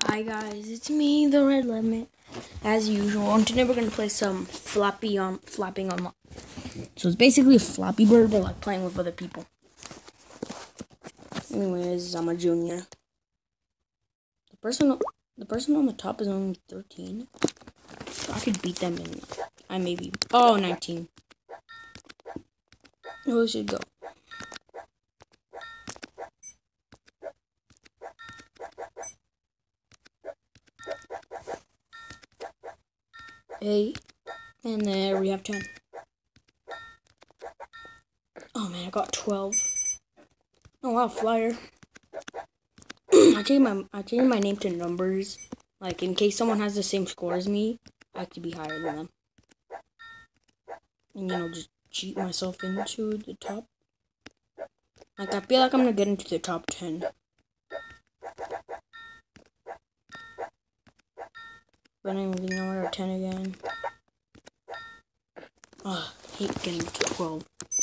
Hi guys, it's me, the Red Lemon, as usual. And today we're gonna play some flapping on. So it's basically a Flappy Bird, but like playing with other people. Anyways, I'm a junior. The person on the top is only 13. So I could beat them in. I maybe 19. Who should go? Eight, and there we have 10. Oh man, I got 12. Oh wow, flyer. I changed my name to numbers. Like in case someone has the same score as me, I could be higher than them. And just cheat myself into the top. Like I feel like I'm gonna get into the top 10. But I'm getting nowhere at 10 again. Ugh, I hate getting to 12.